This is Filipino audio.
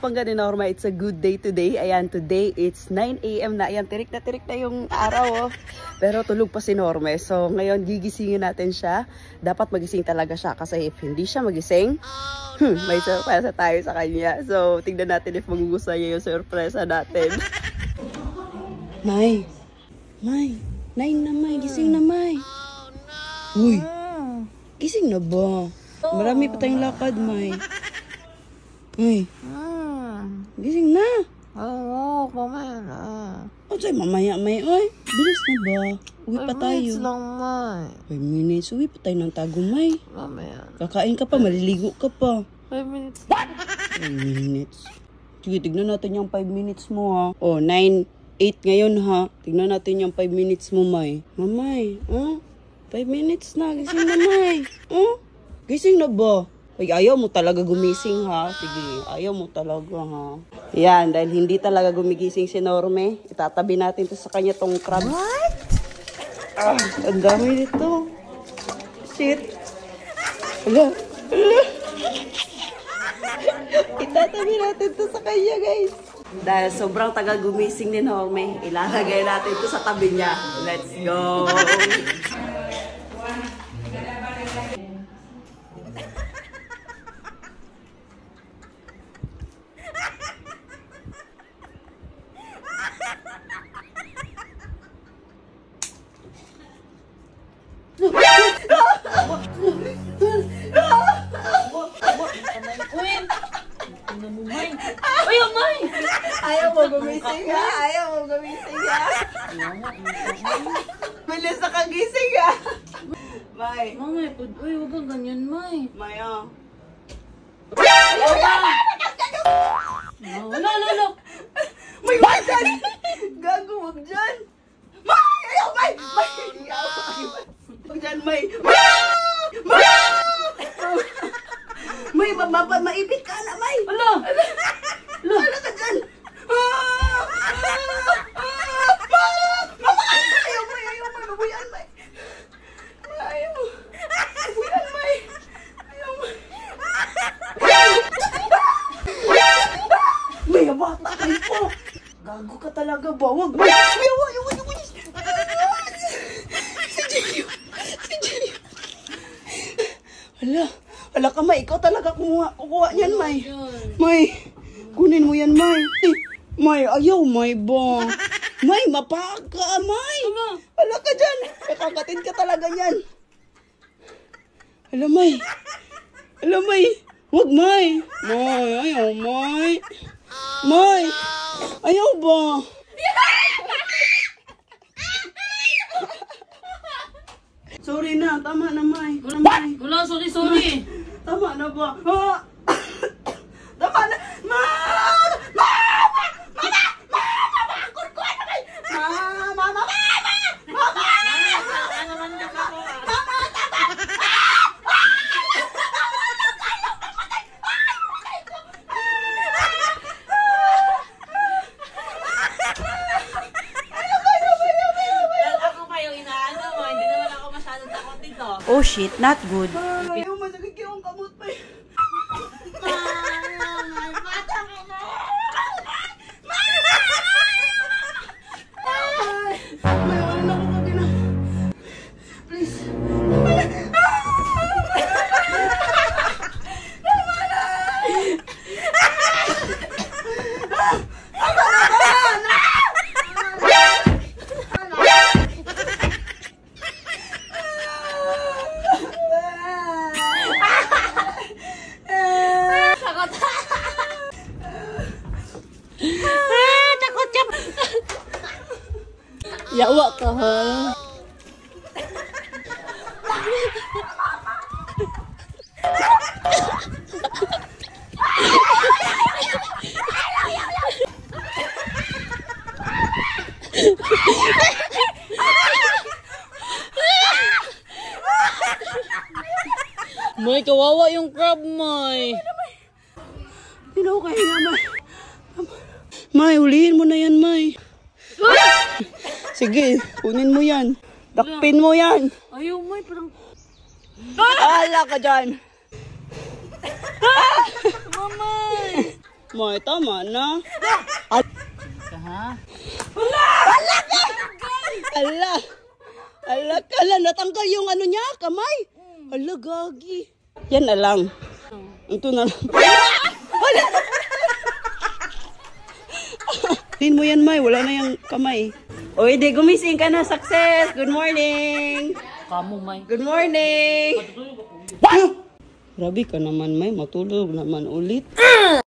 kapangga ni Norma, it's a good day today. Ayan, today it's 9 AM na. Ayan, tirik na yung araw. Oh. Pero tulog pa si Norma. So ngayon gigisingin natin siya. Dapat magising talaga siya kasi if hindi siya magising, may surprise tayo sa kanya. So tingnan natin if magugustuhan niya yung surpresa natin. May, 9 na May, gising na May. Uy, gising na ba? Marami pa tayong lakad, May. Uy, gising na. Oo, mamaya na. O sa'yo, mamaya, May. Uy, bilis na ba? Uwi pa tayo. 5 minutes lang, May. 5 minutes. Uwi pa tayo ng tago, May. Mamaya. Kakain ka pa, maliligo ka pa. 5 minutes. 5 minutes. Sige, tignan natin yung 5 minutes mo, ha. O, 9, 8 ngayon, ha. Tignan natin yung 5 minutes mo, May. Mamay, 5 minutes na. Gising na, May. Gising na ba? Ay, ayaw mo talaga gumising, ha? Sige, ayaw mo talaga, ha? Yan, dahil hindi talaga gumigising si Norme, itatabi natin to sa kanya tong crabs. What? Ang dami nito. Shit. Hala. Itatabi natin to sa kanya, guys. Dahil sobrang tagal gumising ni Norme, ilalagay natin to sa tabi niya. Let's go! Ayaw mo gumising, ha? Ayaw mo gumising, ha? Bilis na kang gising, ha? May. Mamay, uy, huwag kang ganyan, May. May, oh. Wala. May, wag dyan! Gago, wag dyan! May! Ayaw, May! May! Wag dyan, May! May! Maipit ka na, May! Wala! Wala ka dyan! Mama! Ayaw, May! Mabuyan, May! Ayaw! Mabuyan, May! Ayaw, May! May, bata kayo po! Gago ka talaga ba? Wag! May! Ayaw! Si Jelio! Wala ka, May. Ikaw talaga kukuha niyan, May. May! Kunin mo yan, May. May, ayaw, May ba? May, mapaka, May. Wala ka dyan. Kakakatin ka talaga yan. Hala, May. Wag, May. May, ayaw, May. May, ayaw ba? Sorry na, tama na, May. Wala, sorry. Tama na ba? Tama na! Oh shit, not good. Ayaw, masakit yung kamot, May. Yawa ka, ha? May, kawawa yung crab, May. Okay nga, May. May, hulihin mo na yan, May. Sige, kunin mo yan. Dakpin mo yan. Ayaw, May, parang... Ala ka dyan. Mamay! May, tama na. Ka, ha? Ala! Ala, natanggal yung ano niya, kamay. Ala, gagi. Yan na lang. Ito na lang. Wala! Tin mo yan, May. Wala na yung kamay. O, hindi. Gumising ka na. Success! Good morning! Kamu, May. Good morning! Grabe ka naman, May. Matulog naman ulit.